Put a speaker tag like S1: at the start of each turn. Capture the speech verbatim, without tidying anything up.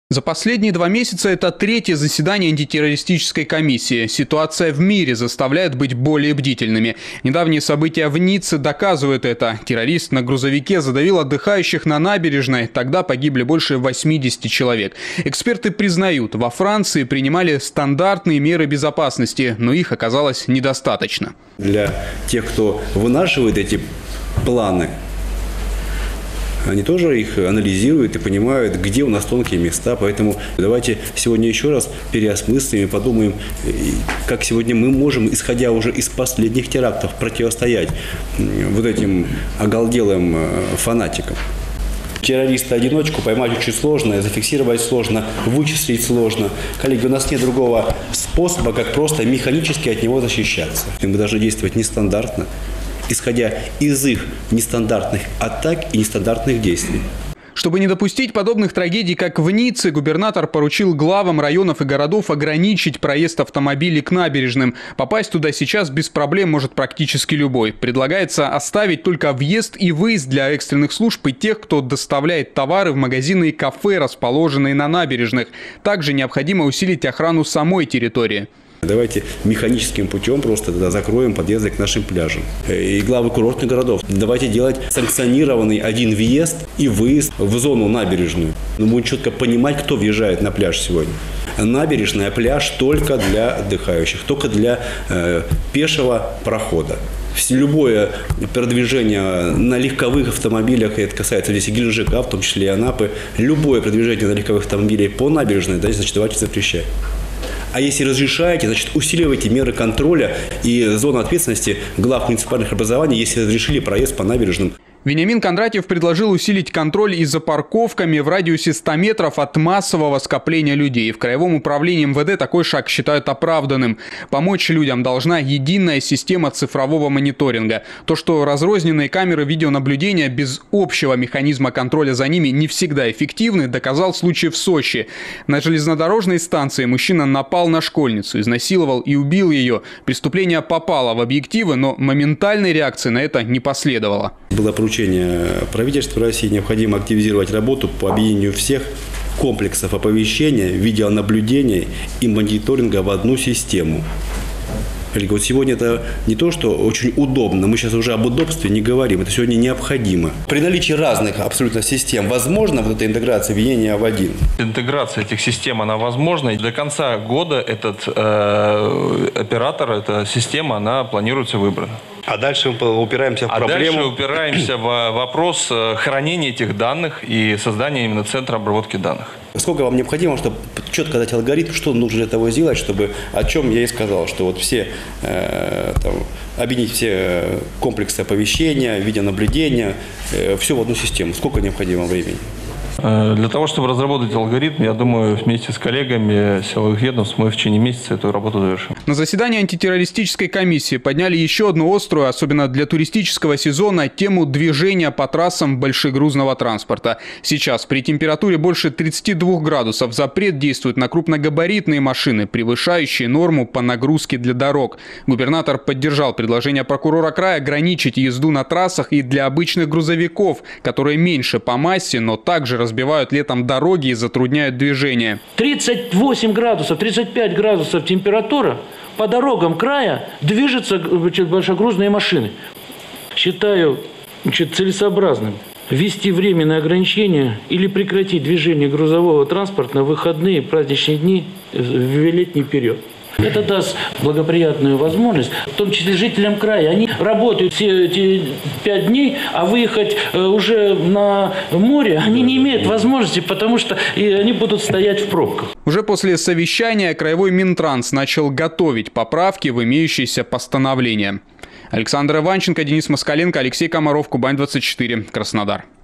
S1: За последние два месяца это третье заседание антитеррористической комиссии. Ситуация в мире заставляет быть более бдительными. Недавние события в Ницце доказывают это. Террорист на грузовике задавил отдыхающих на набережной. Тогда погибли больше восьмидесяти человек. Эксперты признают, во Франции принимали стандартные меры безопасности, но их оказалось недостаточно.
S2: Для тех, кто вынашивает эти планы, они тоже их анализируют и понимают, где у нас тонкие места. Поэтому давайте сегодня еще раз переосмыслим и подумаем, как сегодня мы можем, исходя уже из последних терактов, противостоять вот этим оголделым фанатикам. Террориста-одиночку поймать очень сложно, зафиксировать сложно, вычислить сложно. Коллеги, у нас нет другого способа, как просто механически от него защищаться. Мы должны действовать нестандартно, исходя из их нестандартных атак и нестандартных действий.
S1: Чтобы не допустить подобных трагедий, как в Ницце, губернатор поручил главам районов и городов ограничить проезд автомобилей к набережным. Попасть туда сейчас без проблем может практически любой. Предлагается оставить только въезд и выезд для экстренных служб и тех, кто доставляет товары в магазины и кафе, расположенные на набережных. Также необходимо усилить охрану самой территории.
S2: Давайте механическим путем просто тогда закроем подъезды к нашим пляжам. И главы курортных городов. Давайте делать санкционированный один въезд и выезд в зону набережную. Мы будем четко понимать, кто въезжает на пляж сегодня. Набережная, пляж только для отдыхающих, только для э, пешего прохода. Любое продвижение на легковых автомобилях, и это касается здесь и Геленджика, в том числе и Анапы, любое продвижение на легковых автомобилях по набережной, да, значит, давайте запрещать. А если разрешаете, значит, усиливайте меры контроля и зону ответственности глав муниципальных образований, если разрешили проезд по набережным.
S1: Вениамин Кондратьев предложил усилить контроль и за парковками в радиусе ста метров от массового скопления людей. В Краевом управлении эм вэ дэ такой шаг считают оправданным. Помочь людям должна единая система цифрового мониторинга. То, что разрозненные камеры видеонаблюдения без общего механизма контроля за ними не всегда эффективны, доказал случай в Сочи. На железнодорожной станции мужчина напал на школьницу, изнасиловал и убил ее. Преступление попало в объективы, но моментальной реакции на это не последовало.
S2: Было поручение правительства России, необходимо активизировать работу по объединению всех комплексов оповещения, видеонаблюдения и мониторинга в одну систему. Вот сегодня это не то, что очень удобно, мы сейчас уже об удобстве не говорим, это сегодня необходимо. При наличии разных абсолютно систем возможно вот эта интеграция, объединение в один?
S3: Интеграция этих систем, она возможна. До конца года этот э, оператор, эта система, она планируется выбрана.
S2: А дальше мы упираемся в
S3: а
S2: проблему.
S3: А дальше упираемся в вопрос хранения этих данных и создания именно центра обработки данных.
S2: Сколько вам необходимо, чтобы четко дать алгоритм, что нужно для того сделать, чтобы, о чем я и сказал, что вот все, э, там, объединить все комплексы оповещения, видеонаблюдения, э, все в одну систему. Сколько необходимо времени?
S3: Для того, чтобы разработать алгоритм, я думаю, вместе с коллегами силовых ведомств мы в течение месяца эту работу завершим.
S1: На заседании антитеррористической комиссии подняли еще одну острую, особенно для туристического сезона, тему движения по трассам большегрузного транспорта. Сейчас при температуре больше тридцати двух градусов запрет действует на крупногабаритные машины, превышающие норму по нагрузке для дорог. Губернатор поддержал предложение прокурора края ограничить езду на трассах и для обычных грузовиков, которые меньше по массе, но также разбивают летом дороги и затрудняют движение.
S4: тридцать восемь градусов, тридцать пять градусов температура, по дорогам края движутся большегрузные машины. Считаю, значит, целесообразным ввести временное ограничение или прекратить движение грузового транспорта на выходные и праздничные дни в летний период. Это даст благоприятную возможность, в том числе жителям края. Они работают все эти пять дней, а выехать уже на море они не имеют возможности, потому что они будут стоять в пробках.
S1: Уже после совещания краевой Минтранс начал готовить поправки в имеющиеся постановления. Александр Иванченко, Денис Москаленко, Алексей Комаров, Кубань двадцать четыре, Краснодар.